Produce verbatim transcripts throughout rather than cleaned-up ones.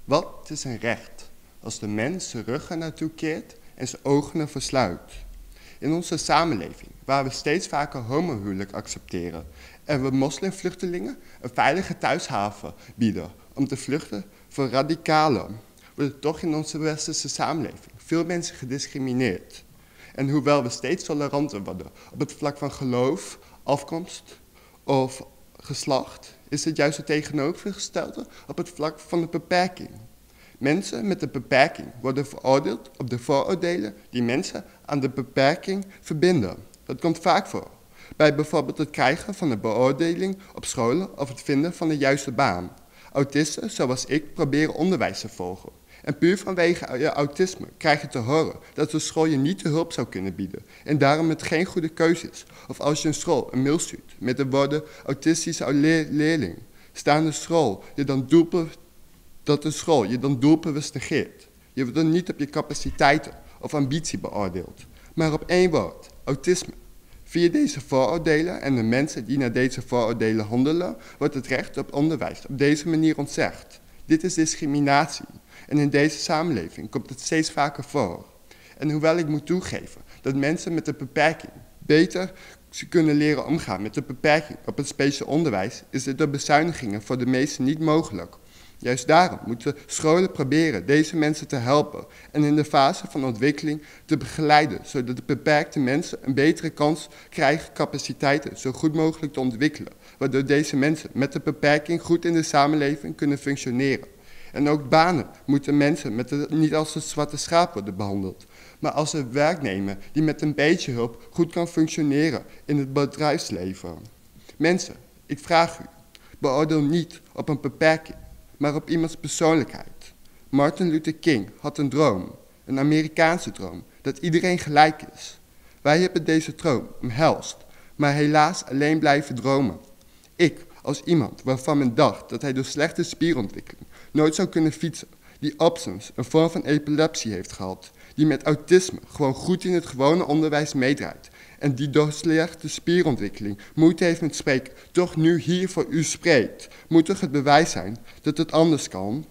Wat is een recht als de mens zijn rug er naartoe keert en zijn ogen ervoor sluit? In onze samenleving, waar we steeds vaker homohuwelijk accepteren en we moslimvluchtelingen een veilige thuishaven bieden om te vluchten voor radicalen, worden toch in onze westerse samenleving veel mensen gediscrimineerd. En hoewel we steeds toleranter worden op het vlak van geloof, afkomst of geslacht, is het juist het tegenovergestelde op het vlak van de beperking. Mensen met een beperking worden veroordeeld op de vooroordelen die mensen aan de beperking verbinden. Dat komt vaak voor, bij bijvoorbeeld het krijgen van een beoordeling op scholen of het vinden van de juiste baan. Autisten, zoals ik, proberen onderwijs te volgen. En puur vanwege je autisme krijg je te horen dat de school je niet de hulp zou kunnen bieden en daarom het geen goede keuze is. Of als je een school een mail stuurt met de woorden autistische leer leerling, staan de school je dan doelbewust, dat de school je dan doelbewust negeert. Je wordt dan niet op je capaciteiten of ambitie beoordeeld, maar op één woord, autisme. Via deze vooroordelen en de mensen die naar deze vooroordelen handelen, wordt het recht op onderwijs op deze manier ontzegd. Dit is discriminatie. En in deze samenleving komt het steeds vaker voor. En hoewel ik moet toegeven dat mensen met een beperking beter kunnen leren omgaan met de beperking op het speciaal onderwijs, is dit door bezuinigingen voor de meesten niet mogelijk. Juist daarom moeten scholen proberen deze mensen te helpen en in de fase van ontwikkeling te begeleiden, zodat de beperkte mensen een betere kans krijgen capaciteiten zo goed mogelijk te ontwikkelen, waardoor deze mensen met de beperking goed in de samenleving kunnen functioneren. En ook banen moeten mensen met de, niet als het zwarte schaap worden behandeld, maar als een werknemer die met een beetje hulp goed kan functioneren in het bedrijfsleven. Mensen, ik vraag u, beoordeel niet op een beperking, maar op iemands persoonlijkheid. Martin Luther King had een droom, een Amerikaanse droom, dat iedereen gelijk is. Wij hebben deze droom omhelst, maar helaas alleen blijven dromen. Ik, als iemand waarvan men dacht dat hij door slechte spierontwikkeling nooit zou kunnen fietsen, die absence, een vorm van epilepsie heeft gehad, die met autisme gewoon goed in het gewone onderwijs meedraait en die door slechte spierontwikkeling moeite heeft met spreken, toch nu hier voor u spreekt, moet toch het bewijs zijn dat het anders kan?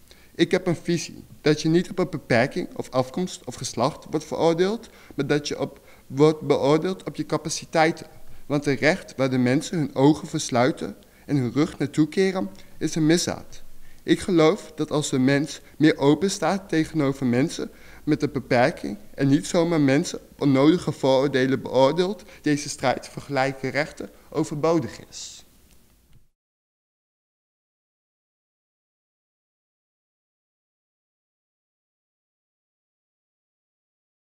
Ik heb een visie dat je niet op een beperking of afkomst of geslacht wordt veroordeeld, maar dat je op, wordt beoordeeld op je capaciteiten. Want een recht waar de mensen hun ogen versluiten en hun rug naartoe keren, is een misdaad. Ik geloof dat als de mens meer open staat tegenover mensen met een beperking en niet zomaar mensen op onnodige vooroordelen beoordeelt, deze strijd voor gelijke rechten overbodig is.